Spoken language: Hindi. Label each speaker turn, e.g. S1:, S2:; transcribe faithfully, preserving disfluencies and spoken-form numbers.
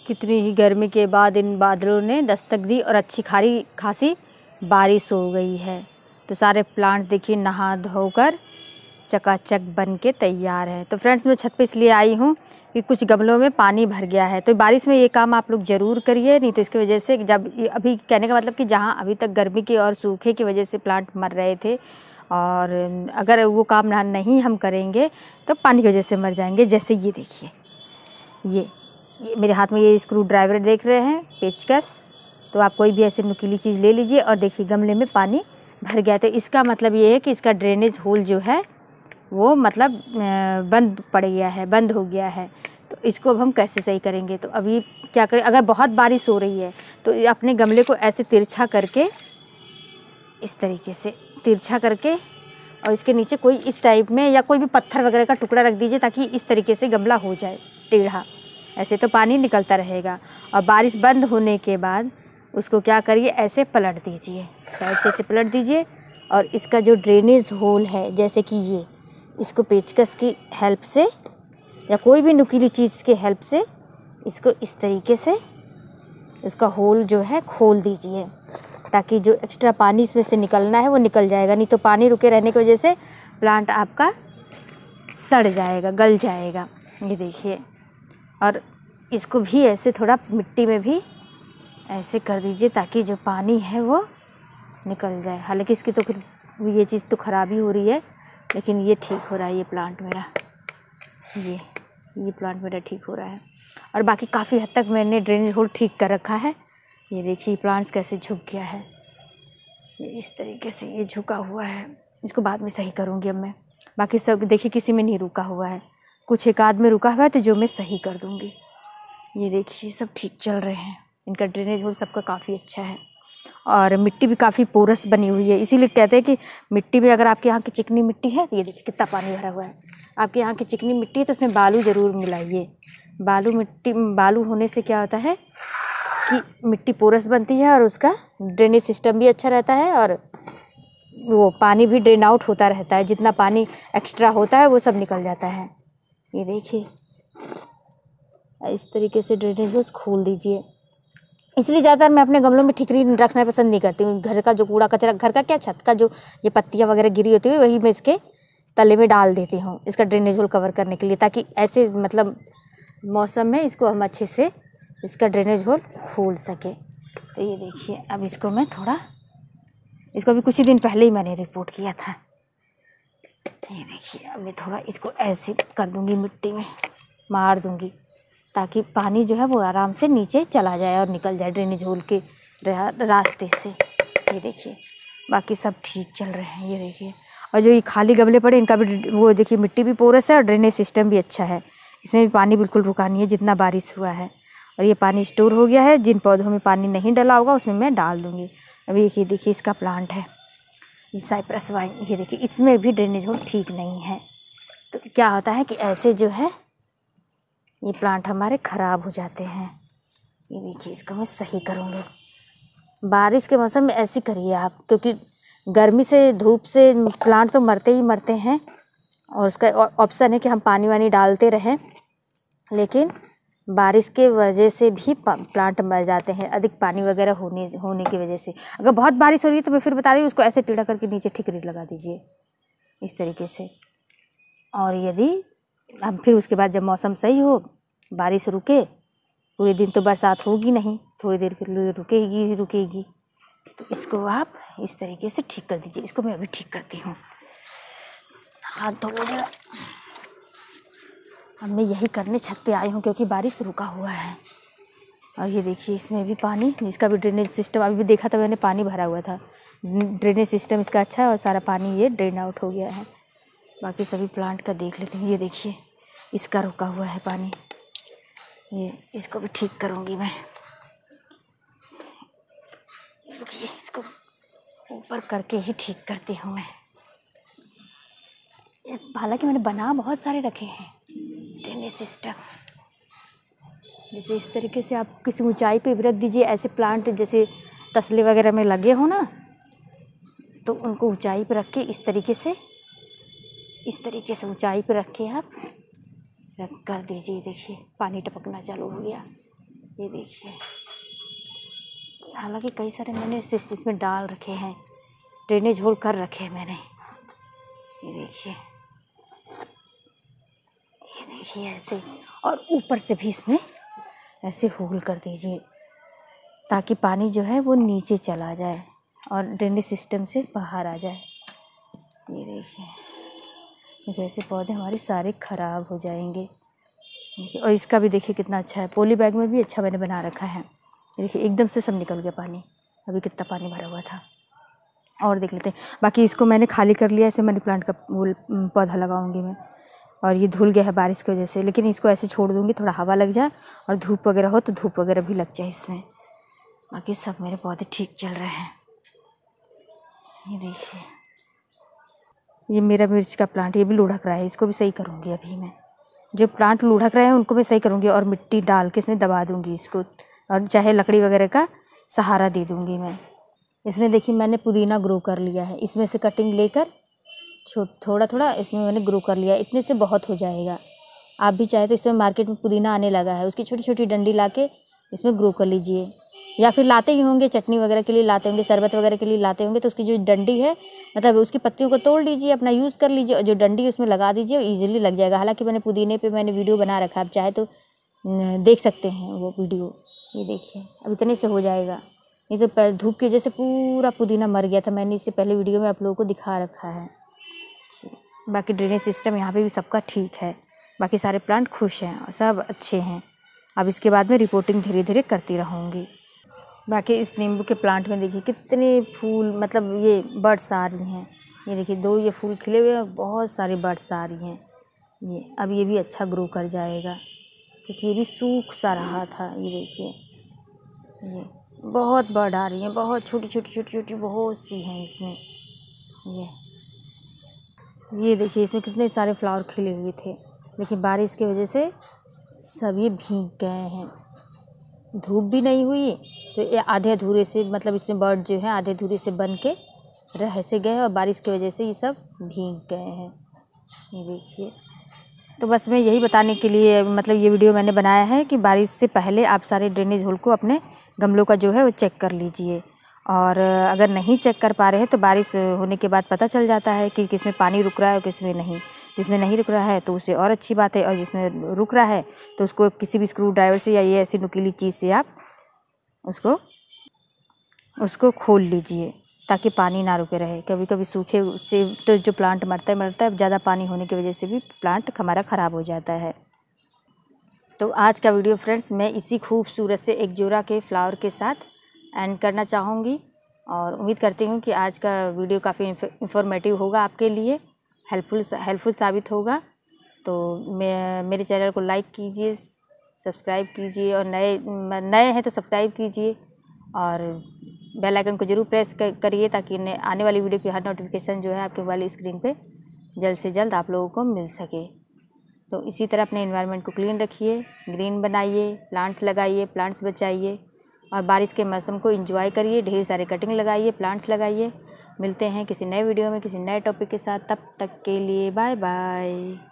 S1: कितनी ही गर्मी के बाद इन बादलों ने दस्तक दी और अच्छी खारी खासी बारिश हो गई है। तो सारे प्लांट्स देखिए नहा धोकर चकाचक बन के तैयार है। तो फ्रेंड्स मैं छत पे इसलिए आई हूँ कि कुछ गमलों में पानी भर गया है, तो बारिश में ये काम आप लोग ज़रूर करिए, नहीं तो इसकी वजह से जब अभी कहने का मतलब कि जहाँ अभी तक गर्मी की और सूखे की वजह से प्लांट मर रहे थे, और अगर वो काम ना नहीं हम करेंगे तो पानी की वजह से मर जाएंगे। जैसे ये देखिए, ये ये मेरे हाथ में ये स्क्रू ड्राइवर देख रहे हैं, पेचकस। तो आप कोई भी ऐसी नुकीली चीज़ ले लीजिए और देखिए गमले में पानी भर गया। तो इसका मतलब ये है कि इसका ड्रेनेज होल जो है वो मतलब बंद पड़ गया है, बंद हो गया है। तो इसको अब हम कैसे सही करेंगे? तो अभी क्या करें, अगर बहुत बारिश हो रही है तो अपने गमले को ऐसे तिरछा करके, इस तरीके से तिरछा करके, और इसके नीचे कोई इस टाइप में या कोई भी पत्थर वगैरह का टुकड़ा रख दीजिए, ताकि इस तरीके से गमला हो जाए टेढ़ा। ऐसे तो पानी निकलता रहेगा। और बारिश बंद होने के बाद उसको क्या करिए, ऐसे पलट दीजिए, साइड से ऐसे पलट दीजिए। और इसका जो ड्रेनेज होल है, जैसे कि ये, इसको पेचकस की हेल्प से या कोई भी नुकीली चीज़ की हेल्प से इसको इस तरीके से इसका होल जो है खोल दीजिए, ताकि जो एक्स्ट्रा पानी इसमें से निकलना है वो निकल जाएगा। नहीं तो पानी रुके रहने की वजह से प्लांट आपका सड़ जाएगा, गल जाएगा। ये देखिए, और इसको भी ऐसे थोड़ा मिट्टी में भी ऐसे कर दीजिए, ताकि जो पानी है वो निकल जाए। हालांकि इसकी तो फिर ये चीज़ तो ख़राबी हो रही है, लेकिन ये ठीक हो रहा है। ये प्लांट मेरा ये ये प्लांट मेरा ठीक हो रहा है। और बाकी काफ़ी हद तक मैंने ड्रेनेज होल ठीक कर रखा है। ये देखिए प्लांट्स कैसे झुक गया है, ये इस तरीके से ये झुका हुआ है। इसको बाद में सही करूँगी अब मैं। बाकी सब देखिए किसी में नहीं रुका हुआ है, कुछ एक आध में रुका हुआ है, तो जो मैं सही कर दूँगी। ये देखिए सब ठीक चल रहे हैं, इनका ड्रेनेज होल सबका काफ़ी अच्छा है। और मिट्टी भी काफ़ी पोरस बनी हुई है, इसीलिए कहते हैं कि मिट्टी में अगर आपके यहाँ की चिकनी मिट्टी है, तो ये देखिए कितना पानी भरा हुआ है। आपके यहाँ की चिकनी मिट्टी है तो उसमें बालू ज़रूर मिलाइए। बालू मिट्टी बालू होने से क्या होता है कि मिट्टी पोरस बनती है और उसका ड्रेनेज सिस्टम भी अच्छा रहता है, और वो पानी भी ड्रेन आउट होता रहता है। जितना पानी एक्स्ट्रा होता है वो सब निकल जाता है। ये देखिए इस तरीके से ड्रेनेज होल खोल दीजिए। इसलिए ज़्यादातर मैं अपने गमलों में ठिकरी रखना पसंद नहीं करती हूँ। घर का जो कूड़ा कचरा, घर का क्या, छत का जो ये पत्तियाँ वगैरह गिरी होती है, वही मैं इसके तले में डाल देती हूँ, इसका ड्रेनेज होल कवर करने के लिए, ताकि ऐसे मतलब मौसम में इसको हम अच्छे से इसका ड्रेनेज होल खोल सके। तो ये देखिए अब इसको मैं थोड़ा, इसको अभी कुछ ही दिन पहले ही मैंने रिपोर्ट किया था। ये देखिए अब मैं थोड़ा इसको ऐसे कर दूँगी, मिट्टी में मार दूँगी, ताकि पानी जो है वो आराम से नीचे चला जाए और निकल जाए ड्रेनेज होल के रास्ते से। ये देखिए बाकी सब ठीक चल रहे हैं। ये देखिए, और जो ये खाली गमले पड़े इनका भी वो देखिए मिट्टी भी पोरस है और ड्रेनेज सिस्टम भी अच्छा है। इसमें भी पानी बिल्कुल रुका नहीं है जितना बारिश हुआ है, और ये पानी स्टोर हो गया है। जिन पौधों में पानी नहीं डला होगा उसमें मैं डाल दूँगी। अभी ये देखिए इसका प्लांट है, ये साइप्रस वाइन। ये देखिए इसमें भी ड्रेनेज होल ठीक नहीं है। तो क्या होता है कि ऐसे जो है ये प्लांट हमारे ख़राब हो जाते हैं। ये देखिए इसको मैं सही करूँगी। बारिश के मौसम में ऐसी करिए आप, क्योंकि गर्मी से धूप से प्लांट तो मरते ही मरते हैं, और उसका ऑप्शन है कि हम पानी वानी डालते रहें, लेकिन बारिश के वजह से भी प्लांट मर जाते हैं, अधिक पानी वगैरह होने होने की वजह से। अगर बहुत बारिश हो रही है तो मैं फिर बता रही हूँ, उसको ऐसे टेढ़ा करके नीचे ठिकरी लगा दीजिए इस तरीके से। और यदि अब फिर उसके बाद जब मौसम सही हो, बारिश रुके, पूरे दिन तो बरसात होगी नहीं, थोड़ी देर के लिए रुकेगी ही रुकेगी, तो इसको आप इस तरीके से ठीक कर दीजिए। इसको मैं अभी ठीक करती हूँ, हाथ धो लिया। अब मैं यही करने छत पे आई हूँ, क्योंकि बारिश रुका हुआ है। और ये देखिए इसमें भी पानी, जिसका भी ड्रेनेज सिस्टम अभी भी देखा था मैंने, पानी भरा हुआ था। ड्रेनेज सिस्टम इसका अच्छा है और सारा पानी ये ड्रेन आउट हो गया है। बाकी सभी प्लांट का देख लेते हैं। ये देखिए इसका रुका हुआ है पानी, ये इसको भी ठीक करूँगी मैं। देखिए इसको ऊपर करके ही ठीक करती हूँ मैं। हालांकि मैंने बना बहुत सारे रखे हैं ड्रेनेज सिस्टम। जैसे इस तरीके से आप किसी ऊंचाई पे भी रख दीजिए। ऐसे प्लांट जैसे तसले वगैरह में लगे हो ना, तो उनको ऊंचाई पे रख के इस तरीके से इस तरीके से ऊंचाई पे रख के आप रख कर दीजिए। देखिए पानी टपकना चालू हो गया। ये देखिए, हालांकि कई सारे मैंने इसमें डाल रखे हैं, ड्रेनेज होल कर रखे हैं मैंने। ये देखिए, ये देखिए ऐसे, और ऊपर से भी इसमें ऐसे होल कर दीजिए ताकि पानी जो है वो नीचे चला जाए और ड्रेनेज सिस्टम से बाहर आ जाए। ये देखिए, जैसे पौधे हमारे सारे ख़राब हो जाएंगे। और इसका भी देखिए कितना अच्छा है, पॉली बैग में भी अच्छा मैंने बना रखा है। देखिए एकदम से सब निकल गया पानी, अभी कितना पानी भरा हुआ था। और देख लेते हैं, बाकी इसको मैंने खाली कर लिया। ऐसे मनी प्लांट का वो पौधा लगाऊंगी मैं, और ये धुल गया है बारिश की वजह से, लेकिन इसको ऐसे छोड़ दूंगी, थोड़ा हवा लग जाए और धूप वगैरह हो तो धूप वगैरह भी लग जाए इसमें। बाकी सब मेरे पौधे ठीक चल रहे हैं। ये देखिए, ये मेरा मिर्च का प्लांट, ये भी लुढ़क रहा है, इसको भी सही करूँगी अभी मैं। जो प्लांट लुढ़क रहे हैं उनको मैं सही करूँगी और मिट्टी डाल के इसमें दबा दूँगी इसको, और चाहे लकड़ी वगैरह का सहारा दे दूँगी मैं। इसमें देखिए मैंने पुदीना ग्रो कर लिया है, इसमें से कटिंग लेकर छोट थोड़ा थोड़ा इसमें मैंने ग्रो कर लिया है। इतने से बहुत हो जाएगा। आप भी चाहे तो इसमें मार्केट में पुदीना आने लगा है, उसकी छोटी छोटी डंडी ला के इसमें ग्रो कर लीजिए, या फिर लाते ही होंगे चटनी वगैरह के लिए लाते होंगे, शरबत वगैरह के लिए लाते होंगे, तो उसकी जो डंडी है मतलब उसकी पत्तियों को तोड़ लीजिए, अपना यूज़ कर लीजिए और जो डंडी उसमें लगा दीजिए, ईजिली लग जाएगा। हालांकि मैंने पुदीने पे मैंने वीडियो बना रखा है, आप चाहे तो देख सकते हैं वो वीडियो। ये देखिए अब इतने से हो जाएगा। ये तो धूप की वजह से पूरा पुदीना मर गया था, मैंने इससे पहले वीडियो में आप लोगों को दिखा रखा है। बाकी ड्रेनेज सिस्टम यहाँ पे भी सबका ठीक है, बाकी सारे प्लांट खुश हैं और सब अच्छे हैं। अब इसके बाद में रिपोर्टिंग धीरे धीरे करती रहूँगी। बाकी इस नींबू के प्लांट में देखिए कितने फूल, मतलब ये बर्ड्स आ रही हैं। ये देखिए दो ये फूल खिले हुए हैं, बहुत सारे बर्ड्स आ रही हैं। ये अब ये भी अच्छा ग्रो कर जाएगा, क्योंकि ये भी सूख सा रहा था। ये देखिए, ये बहुत बर्ड आ रही हैं, बहुत छोटी छोटी छोटी छोटी बहुत सी हैं इसमें। ये ये देखिए इसमें कितने सारे फ्लावर खिले हुए थे, लेकिन बारिश की वजह से सब ये भीग गए हैं। धूप भी नहीं हुई तो ये आधे अधूरे से, मतलब इसमें बर्ड जो है आधे अधूरे से बन के रह से गए और बारिश की वजह से ये सब भीग गए हैं। ये देखिए, तो बस मैं यही बताने के लिए मतलब ये वीडियो मैंने बनाया है कि बारिश से पहले आप सारे ड्रेनेज होल को अपने गमलों का जो है वो चेक कर लीजिए। और अगर नहीं चेक कर पा रहे हैं तो बारिश होने के बाद पता चल जाता है कि किसमें पानी रुक रहा है और किसमें नहीं। जिसमें नहीं रुक रहा है तो उसे और अच्छी बात है, और जिसमें रुक रहा है तो उसको किसी भी स्क्रू ड्राइवर से या ये ऐसी नुकीली चीज़ से आप उसको उसको खोल लीजिए ताकि पानी ना रुके रहे। कभी कभी सूखे से तो जो प्लांट मरता है मरता है ज़्यादा पानी होने की वजह से भी प्लांट हमारा ख़राब हो जाता है। तो आज का वीडियो फ्रेंड्स मैं इसी खूबसूरत से एक जोड़ा के फ्लावर के साथ एंड करना चाहूँगी, और उम्मीद करती हूँ कि आज का वीडियो काफ़ी इंफॉर्मेटिव होगा, आपके लिए हेल्पफुल हेल्पफुल साबित होगा। तो मैं मेरे चैनल को लाइक कीजिए, सब्सक्राइब कीजिए, और नए नए हैं तो सब्सक्राइब कीजिए और बेल आइकन को ज़रूर प्रेस करिए ताकि आने वाली वीडियो की हर नोटिफिकेशन जो है आपके मोबाइल स्क्रीन पे जल्द से जल्द आप लोगों को मिल सके। तो इसी तरह अपने एनवायरनमेंट को क्लीन रखिए, ग्रीन बनाइए, प्लांट्स लगाइए, प्लांट्स बचाइए, और बारिश के मौसम को एंजॉय करिए। ढेर सारे कटिंग लगाइए, प्लांट्स लगाइए। मिलते हैं किसी नए वीडियो में किसी नए टॉपिक के साथ, तब तक के लिए बाय बाय।